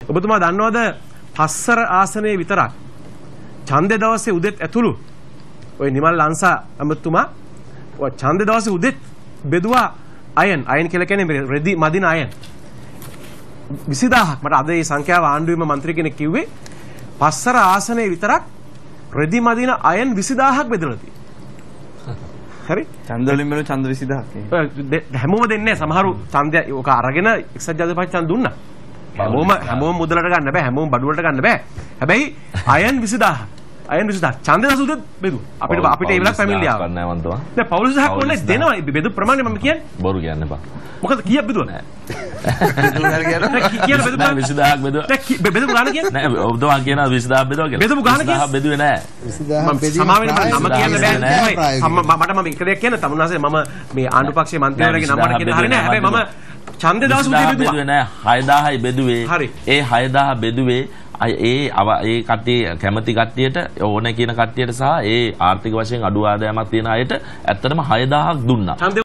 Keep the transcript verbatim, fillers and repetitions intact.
ඔබතුමා දන්නවද පස්සර ආසනයේ විතරක් ඡන්දේ දවසේ උදෙත් ඇතුළු ඔය නිමල් ලංසා අමතුමා ඔය ඡන්දේ දවසේ උදෙත් බෙදුවා අයන් අයන් කියලා කියන්නේ රෙදි මදින අයන් විසිදාහක්. මට අද මේ සංඛ්‍යාව ආණ්ඩුවේම മന്ത്രി කෙනෙක් කිව්වේ පස්සර ආසනයේ විතරක් රෙදි මදින අයන් විසිදාහක් බෙදලා තියෙනවා. හරි? ඡන්ද වලින් බැලුව ඡන්ද විසිදාහක්. හැමෝම දෙන්නේ සමහරු ඡන්දය ඔක අරගෙන එක්සත් ජාතික පක්ෂ ඡන්ද දුන්නා. හැමෝම හැමෝම මුදලට ගන්න බෑ. හැමෝම බඩු වලට ගන්න බෑ. හැබැයි අයන් විසිදාහක්. අයන් විසිදාහක්. ඡන්දේ දසුදෙත් බෙදුවා. අපිට අපිට ඒ වෙලාවට පැමිණිලි ආවා. නෑ මන්තුවා. දැන් පෞල් විසිදාහක් ඕනේ දෙනවා. බෙදු ප්‍රමාණය මම කියන්නේ. බොරු කියන්න එපා. මොකද කීයක් බෙදුවා නෑ. බෙදුවා කියලා කියන බෙදුවා නෑ විසිදාහක් බෙදුවා. දැන් බෙදු ගාන කියන්නේ? නෑ ඔබතුමා කියනවා විසිදාහක් බෙදුවා කියලා. බෙදු ගාන කියන්නේ? බෙදුවේ නෑ. විසිදාහක් බෙදුවා. සමාවෙන්න මම කියන්න බෑ. මට මම එක දෙයක් කියන්න තමුන්නාසේ මම මේ ආණ්ඩු පක්ෂයේ മന്ത്രിවරගේ නම්බර කියන හරිය නෑ. හැබැයි මම ඡන්දේ දවස් උදේ බෙදුවේ නෑ. හයදාහයි බෙදුවේ. ඒ හයදාහ බෙදුවේ ඒ ඒ කට්ටිය කැමති කට්ටියට ඕනේ කියන කට්ටියට සහ ඒ ආර්ථික වශයෙන් අඩු ආදායමක් තියෙන අයට ඇත්තටම හයදාහක් දුන්නා.